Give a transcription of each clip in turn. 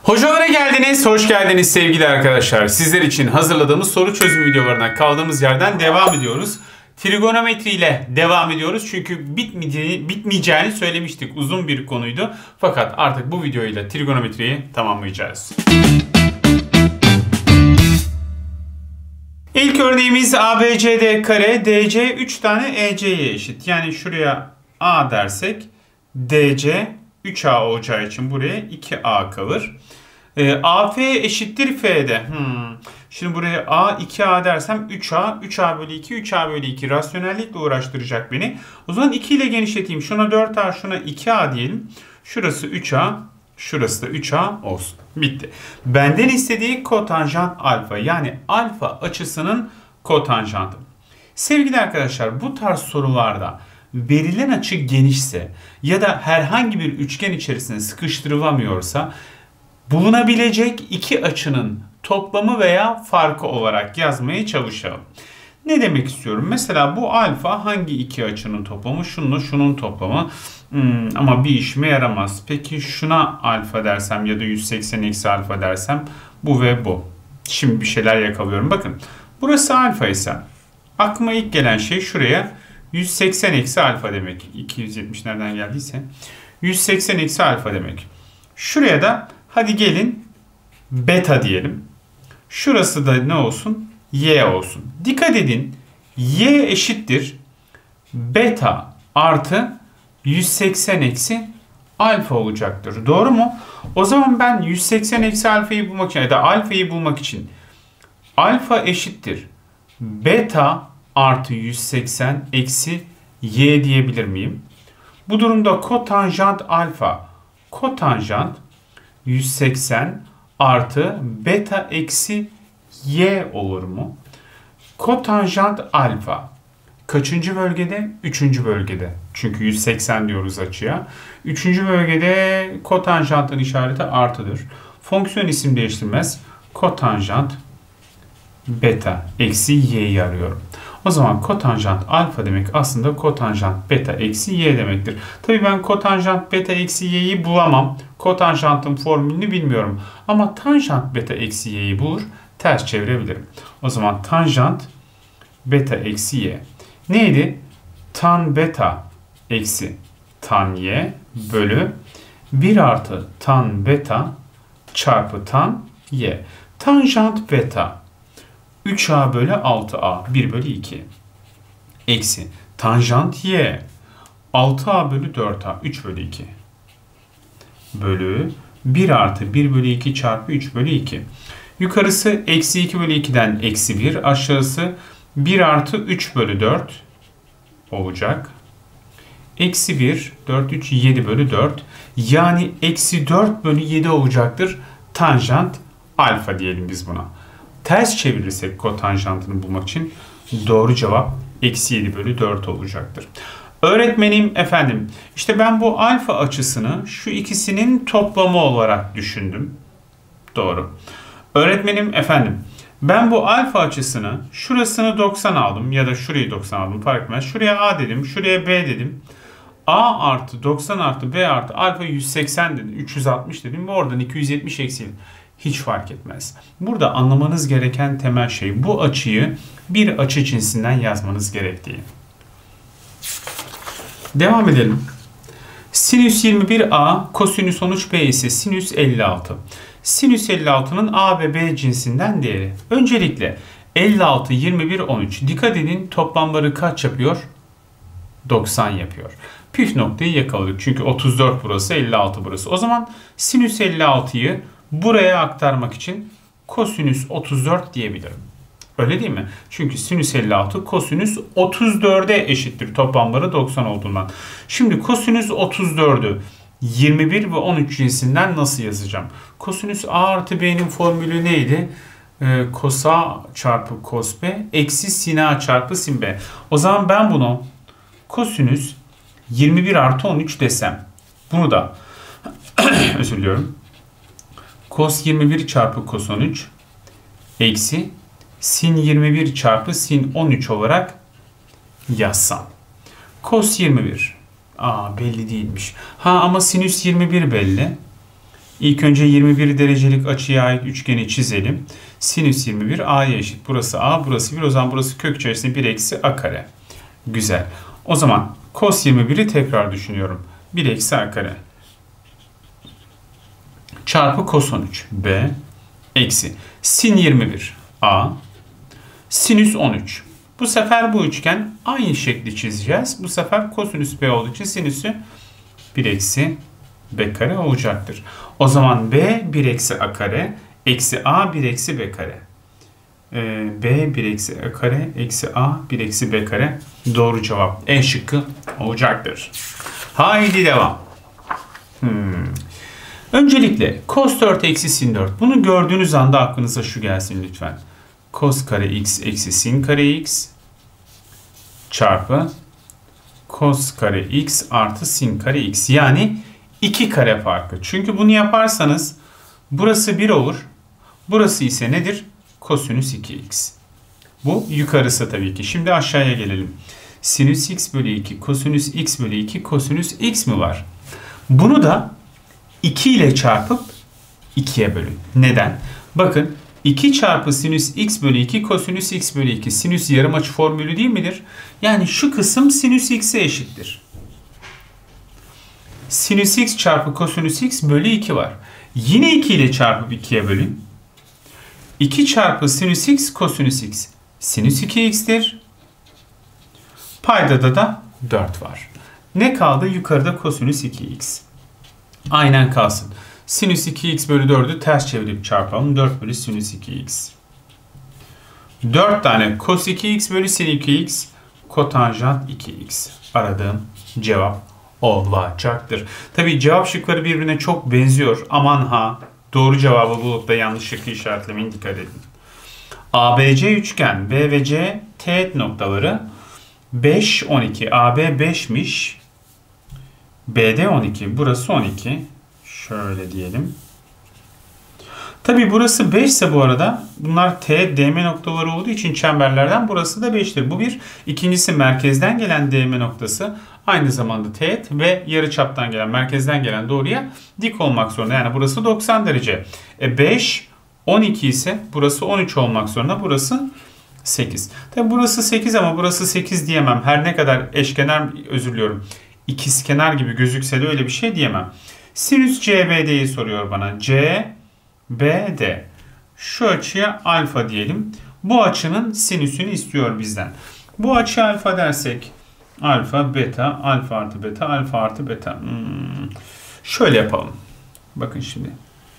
Hocalara geldiniz, hoş geldiniz sevgili arkadaşlar. Sizler için hazırladığımız soru çözüm videolarına kaldığımız yerden devam ediyoruz. Trigonometri ile devam ediyoruz çünkü bitmeyeceğini söylemiştik. Uzun bir konuydu. Fakat artık bu videoyla trigonometriyi tamamlayacağız. İlk örneğimiz ABCD kare, DC 3 tane EC'ye eşit. Yani şuraya A dersek DC 3A olacağı için buraya 2A kalır. AF eşittir FD. Şimdi buraya A 2A dersem 3A, 3A bölü 2, 3A bölü 2 rasyonellikle uğraştıracak beni. O zaman 2 ile genişleteyim. Şuna 4A, şuna 2A diyelim. Şurası 3A, şurası da 3A olsun. Bitti. Benden istediği kotanjant alfa, yani alfa açısının kotanjantı. Sevgili arkadaşlar, bu tarz sorularda verilen açı genişse ya da herhangi bir üçgen içerisinde sıkıştırılamıyorsa bulunabilecek iki açının toplamı veya farkı olarak yazmaya çalışalım. Ne demek istiyorum? Mesela bu alfa hangi iki açının toplamı? Şununla şunun toplamı. Ama bir işime yaramaz. Peki şuna alfa dersem ya da 180 eksi alfa dersem bu ve bu. Şimdi bir şeyler yakalıyorum. Bakın burası alfa ise aklıma ilk gelen şey şuraya 180 eksi alfa demek. 270 nereden geldiyse. 180 eksi alfa demek. Şuraya da hadi gelin beta diyelim. Şurası da ne olsun? Y olsun. Dikkat edin. Y eşittir beta artı 180 eksi alfa olacaktır. Doğru mu? O zaman ben 180 eksi alfayı bulmak için ya da alfayı bulmak için alfa eşittir beta artı 180 eksi y diyebilir miyim? Bu durumda kotanjant alfa kotanjant 180 artı beta eksi y olur mu? Kotanjant alfa kaçıncı bölgede? Üçüncü bölgede. Çünkü 180 diyoruz açıya. Üçüncü bölgede kotanjantın işareti artıdır. Fonksiyon isim değiştirmez. Kotanjant beta eksi y'yi arıyorum. O zaman kotanjant alfa demek aslında kotanjant beta eksi y demektir. Tabii ben kotanjant beta eksi y'yi bulamam. Kotanjantın formülünü bilmiyorum. Ama tanjant beta eksi y'yi bulur, ters çevirebilirim. O zaman tanjant beta eksi y. Neydi? Tan beta eksi tan y bölü 1 artı tan beta çarpı tan y. Tanjant beta 3a bölü 6a 1 bölü 2 eksi tanjant y 6a bölü 4a 3 bölü 2 bölü 1 artı 1 bölü 2 çarpı 3 bölü 2. Yukarısı eksi 2 bölü 2'den eksi 1, aşağısı 1 artı 3 bölü 4 olacak. Eksi 1, 4, 3, 7 bölü 4. Yani eksi 4 bölü 7 olacaktır. Tanjant alfa diyelim biz buna. Ters çevirirsek kotanjantını bulmak için doğru cevap eksi 7 bölü 4 olacaktır. Öğretmenim efendim, işte ben bu alfa açısını şu ikisinin toplamı olarak düşündüm. Doğru. Öğretmenim efendim, ben bu alfa açısını şurasını 90 aldım ya da şurayı 90 aldım, fark etmez. Şuraya A dedim, şuraya B dedim. A artı 90 artı B artı alfa 180 dedim, 360 dedim ve oradan 270 eksildim. Hiç fark etmez. Burada anlamanız gereken temel şey bu açıyı bir açı cinsinden yazmanız gerektiği. Devam edelim. Sinüs 21A, kosinüs 13B ise sinüs 56. Sinüs 56'nın A ve B cinsinden değeri. Öncelikle 56, 21, 13. Dikkat edin, toplamları kaç yapıyor? 90 yapıyor. Püf noktayı yakaladık. Çünkü 34 burası, 56 burası. O zaman sinüs 56'yı buraya aktarmak için kosinüs 34 diyebilirim. Öyle değil mi? Çünkü sinüs 56 kosinüs 34'e eşittir. Toplamları 90 olduğundan. Şimdi kosinüs 34'ü 21 ve 13 cinsinden nasıl yazacağım? Kosinüs A artı B'nin formülü neydi? Cos A çarpı cos B eksi sin A çarpı sin B. O zaman ben bunu kosinüs 21 artı 13 desem. Bunu da özür diliyorum. Cos 21 çarpı cos 13 eksi sin 21 çarpı sin 13 olarak yazsam. Cos 21. Belli değilmiş. Ama sinüs 21 belli. İlk önce 21 derecelik açıya ait üçgeni çizelim. Sinüs 21 a'ya eşit. Burası a, burası 1. O zaman burası kök içerisinde 1 eksi a kare. Güzel. O zaman cos 21'i tekrar düşünüyorum. 1 eksi a kare. Çarpı cos 13 b eksi sin 21 a sinüs 13. Bu sefer bu üçgen aynı şekli çizeceğiz. Bu sefer kosinüs b olduğu için sinüsü 1 eksi b kare olacaktır. O zaman b 1 eksi a kare eksi a 1 eksi b kare. B 1 eksi a kare eksi a 1 eksi b kare doğru cevap E şıkkı olacaktır. Haydi devam. Öncelikle cos 4 eksi sin 4. Bunu gördüğünüz anda aklınıza şu gelsin lütfen. Cos kare x eksi sin kare x çarpı cos kare x artı sin kare x. Yani 2 kare farkı. Çünkü bunu yaparsanız burası 1 olur. Burası ise nedir? Kosinüs 2x. Bu yukarısı tabii ki. Şimdi aşağıya gelelim. Sinüs x bölü 2, kosinüs x bölü 2, kosinüs x mi var? Bunu da 2 ile çarpıp 2'ye bölün. Neden? Bakın 2 çarpı sinüs x bölü 2 kosinüs x bölü 2. Sinüs yarımaçı formülü değil midir? Yani şu kısım sinüs x'e eşittir. Sinüs x çarpı kosinüs x bölü 2 var. Yine 2 ile çarpıp 2'ye bölün. 2 çarpı sinüs x kosinüs x. Sinüs 2x'tir. Paydada da 4 var. Ne kaldı? Yukarıda kosinüs 2x. Aynen kalsın. Sinüs 2x bölü 4'ü ters çevirip çarpalım. 4 bölü sinüs 2x. 4 tane cos 2x bölü sin 2x. Kotanjant 2x. Aradığım cevap olacaktır. Tabii cevap şıkları birbirine çok benziyor. Aman ha. Doğru cevabı bulup da yanlış şıkkı işaretlemeyin, dikkat edin. ABC üçgen B ve C teğet noktaları 5, 12. AB 5'miş. BD 12. Burası 12. Şöyle diyelim. Tabi burası 5 ise bu arada bunlar teğet DM noktaları olduğu için çemberlerden burası da 5'tir. Bu bir. İkincisi merkezden gelen DM noktası aynı zamanda teğet ve yarıçaptan gelen, merkezden gelen doğruya dik olmak zorunda. Yani burası 90 derece. 5, 12 ise burası 13 olmak zorunda. Burası 8. Tabi burası 8 ama burası 8 diyemem. Her ne kadar eşkenar, özür diliyorum, ikizkenar gibi gözükse de öyle bir şey diyemem. Sinüs CBD'yi soruyor bana. CBD. Şu açıya alfa diyelim. Bu açının sinüsünü istiyor bizden. Bu açı alfa dersek alfa, beta, alfa artı beta, alfa artı beta. Şöyle yapalım. Bakın şimdi.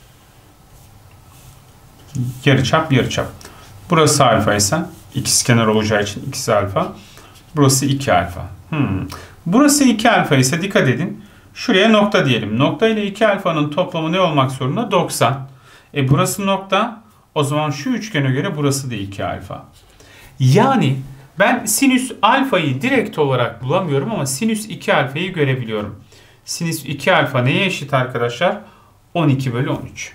Yarıçap, yarıçap. Burası alfa ise ikizkenar olacağı için ikisi alfa. Burası 2 alfa. Burası 2 alfa ise dikkat edin. Şuraya nokta diyelim. Nokta ile 2 alfanın toplamı ne olmak zorunda? 90. Burası nokta. O zaman şu üçgene göre burası da 2 alfa. Yani ben sinüs alfayı direkt olarak bulamıyorum ama sinüs 2 alfayı görebiliyorum. Sinüs 2 alfa neye eşit arkadaşlar? 12 bölü 13.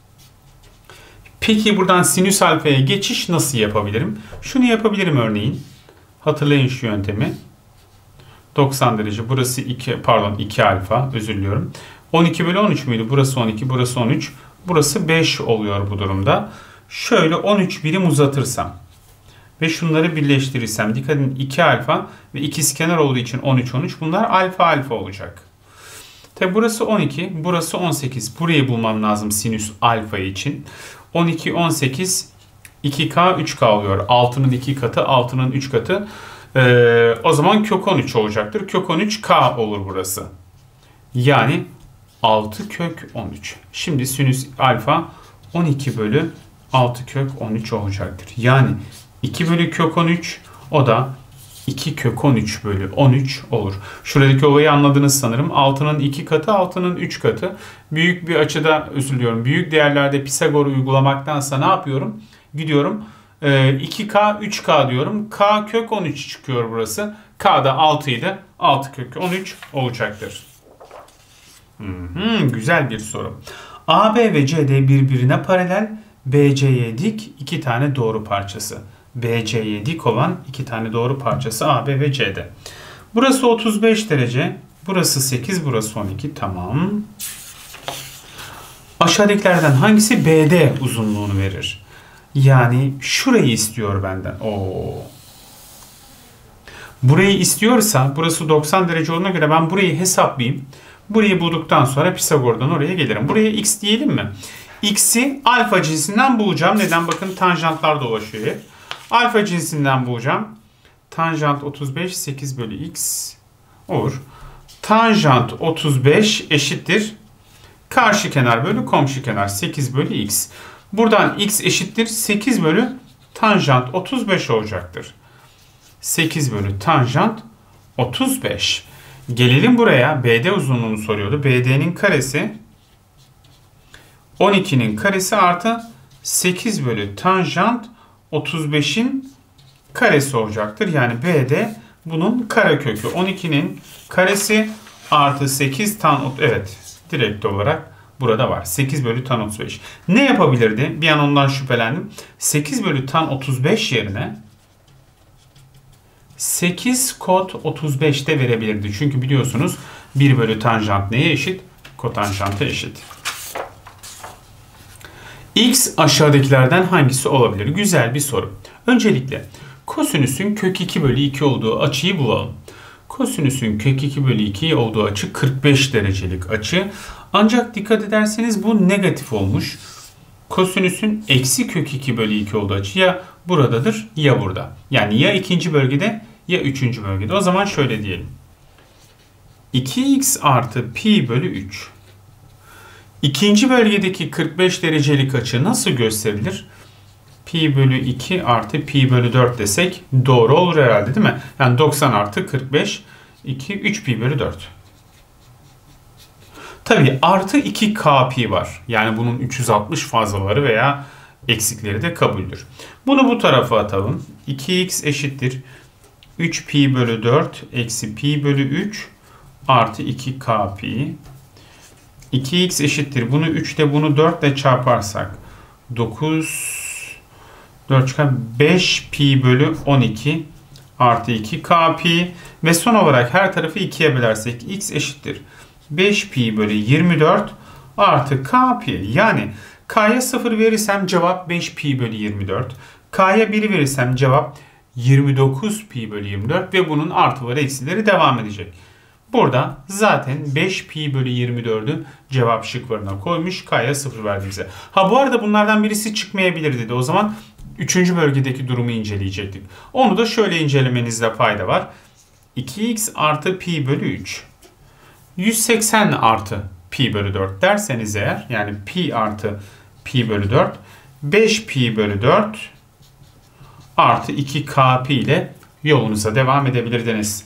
Peki buradan sinüs alfaya geçiş nasıl yapabilirim? Şunu yapabilirim örneğin. Hatırlayın şu yöntemi. 90 derece. Burası 2 alfa. Özür diliyorum. 12 bölü 13 müydü? Burası 12. Burası 13. Burası 5 oluyor bu durumda. Şöyle 13 birim uzatırsam ve şunları birleştirirsem, dikkat edin 2 alfa ve ikizkenar olduğu için 13 13. Bunlar alfa alfa olacak. Tabi burası 12. Burası 18. Burayı bulmam lazım sinüs alfa için. 12 18 2K 3K oluyor. 6'nın 2 katı, 6'nın 3 katı. O zaman kök 13 olacaktır. Kök 13K olur burası. Yani 6 kök 13. Şimdi sinüs alfa 12 bölü 6 kök 13 olacaktır. Yani 2 bölü kök 13, o da 2 kök 13 bölü 13 olur. Şuradaki olayı anladınız sanırım. 6'nın 2 katı, 6'nın 3 katı. Büyük bir açıda, özür diliyorum, büyük değerlerde Pisagor uygulamaktansa ne yapıyorum? Gidiyorum 2K 3K diyorum. K kök 13 çıkıyor burası. K da 6 idi. 6 kök 13 olacaktır. Güzel bir soru. AB ve CD birbirine paralel, BC'ye dik iki tane doğru parçası. BC'ye dik olan iki tane doğru parçası AB ve CD. Burası 35 derece. Burası 8, burası 12. Tamam. Aşağıdakilerden hangisi BD uzunluğunu verir? Yani şurayı istiyor benden. Burayı istiyorsa burası 90 derece olduğuna göre ben burayı hesaplayayım. Burayı bulduktan sonra Pisagor'dan oraya gelirim. Buraya x diyelim mi? X'i alfa cinsinden bulacağım. Neden? Bakın tanjantlar dolaşıyor hep. Alfa cinsinden bulacağım. Tanjant 35 8 bölü x olur. Tanjant 35 eşittir. Karşı kenar bölü komşu kenar 8 bölü x. Buradan x eşittir 8 bölü tanjant 35 olacaktır. 8 bölü tanjant 35. Gelelim buraya. BD uzunluğunu soruyordu. BD'nin karesi 12'nin karesi artı 8 bölü tanjant 35'in karesi olacaktır. Yani BD bunun karekökü. 12'nin karesi artı 8 tan... Evet. Direkt olarak burada var. 8 bölü tan 35. Ne yapabilirdi? Bir an ondan şüphelendim. 8 bölü tan 35 yerine 8 kot 35 de verebilirdi. Çünkü biliyorsunuz 1 bölü tanjant neye eşit? Kotanjanta eşit. X aşağıdakilerden hangisi olabilir? Güzel bir soru. Öncelikle kosinüsün kök 2 bölü 2 olduğu açıyı bulalım. Kosinüsün kök 2 bölü 2 olduğu açı 45 derecelik açı. Ancak dikkat ederseniz bu negatif olmuş. Kosinüsün eksi kök 2 bölü 2 olduğu açı ya buradadır ya burada. Yani ya ikinci bölgede ya üçüncü bölgede. O zaman şöyle diyelim. 2x artı pi bölü 3. İkinci bölgedeki 45 derecelik açı nasıl gösterilir? Pi bölü 2 artı pi bölü 4 desek doğru olur herhalde değil mi? Yani 90 artı 45, 2, 3 pi bölü 4. Tabii artı 2k pi var. Yani bunun 360 fazlaları veya eksikleri de kabuldür. Bunu bu tarafa atalım. 2x eşittir 3 pi bölü 4 eksi pi bölü 3 artı 2k pi. 2x eşittir. Bunu 3 ile bunu 4 ile çarparsak 9 4 çıkar 5 pi bölü 12 artı 2k pi ve son olarak her tarafı 2'ye bölersek x eşittir 5 pi bölü 24 artı k pi. Yani k'ya 0 verirsem cevap 5 pi bölü 24. K'ya 1 verirsem cevap 29 pi bölü 24 ve bunun artıları eksileri devam edecek. Burada zaten 5 pi bölü 24'ü cevap şıklarına koymuş. K'ya 0 verdi bize. Ha bu arada bunlardan birisi çıkmayabilir dedi. O zaman 3. bölgedeki durumu inceleyecektik. Onu da şöyle incelemenizde fayda var. 2x artı pi bölü 3. 180 artı pi bölü 4 derseniz eğer, yani pi artı pi bölü 4, 5 pi bölü 4 artı 2k pi ile yolunuza devam edebilirdiniz.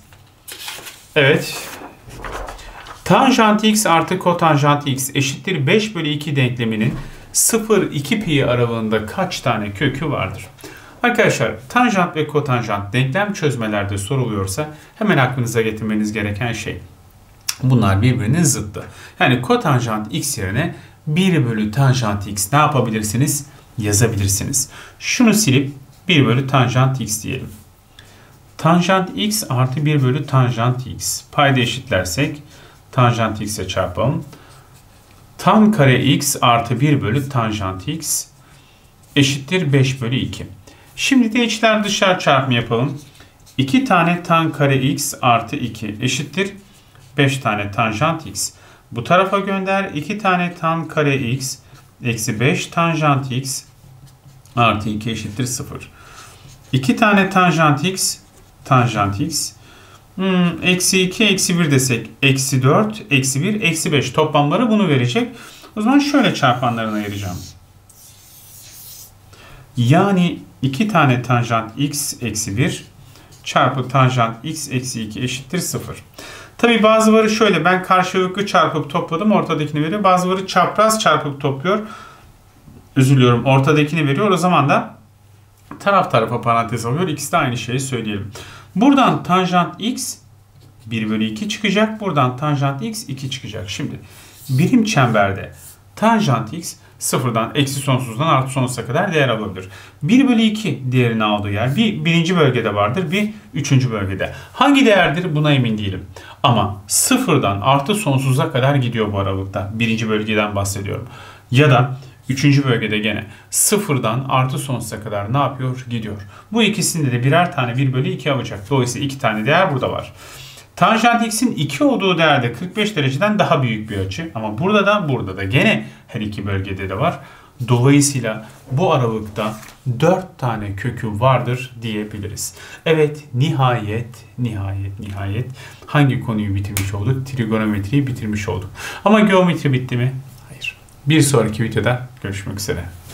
Evet. Tanjant x artı kotanjant x eşittir 5 bölü 2 denkleminin 0-2 pi aralığında kaç tane kökü vardır? Arkadaşlar tanjant ve kotanjant denklem çözmelerde soruluyorsa hemen aklınıza getirmeniz gereken şey. Bunlar birbirinin zıttı. Yani kotanjant x yerine 1 bölü tanjant x ne yapabilirsiniz? Yazabilirsiniz. Şunu silip 1 bölü tanjant x diyelim. Tanjant x artı 1 bölü tanjant x. Payda eşitlersek tanjant x'e çarpalım. Tan kare x artı 1 bölü tanjant x eşittir 5 bölü 2. Şimdi de içler dışlar çarpımı yapalım. 2 tane tan kare x artı 2 eşittir 5 tane tanjant x. Bu tarafa gönder 2 tane tan kare x eksi 5 tanjant x artı 2 eşittir 0. 2 tane tanjant x eksi 2 eksi 1 desek eksi 4 eksi 1 eksi 5 toplamları bunu verecek. O zaman şöyle çarpanlarına ayıracağım. Yani 2 tane tanjant x eksi 1 çarpı tanjant x eksi 2 eşittir 0. Tabi bazıları şöyle, ben karşılıklı çarpıp topladım ortadakini veriyor. Bazıları çapraz çarpıp topluyor. Üzülüyorum, ortadakini veriyor. O zaman da taraf tarafa parantez alıyor. İkisi de aynı şeyi söyleyelim. Buradan tanjant x 1 bölü 2 çıkacak. Buradan tanjant x 2 çıkacak. Şimdi birim çemberde tanjant x sıfırdan eksi sonsuzdan artı sonsuza kadar değer alabilir. 1 bölü 2 değerini aldığı yer bir birinci bölgede vardır, bir üçüncü bölgede. Hangi değerdir buna emin değilim. Ama sıfırdan artı sonsuza kadar gidiyor bu aralıkta. Birinci bölgeden bahsediyorum. Ya da üçüncü bölgede gene sıfırdan artı sonsuza kadar ne yapıyor? Gidiyor. Bu ikisinde de birer tane 1 bölü 2 alacak. Dolayısıyla 2 tane değer burada var. Tanjant x'in 2 olduğu değerde 45 dereceden daha büyük bir açı. Ama burada da gene her iki bölgede de var. Dolayısıyla bu aralıkta 4 tane kökü vardır diyebiliriz. Evet, nihayet hangi konuyu bitirmiş olduk? Trigonometriyi bitirmiş olduk. Ama geometri bitti mi? Hayır. Bir sonraki videoda görüşmek üzere.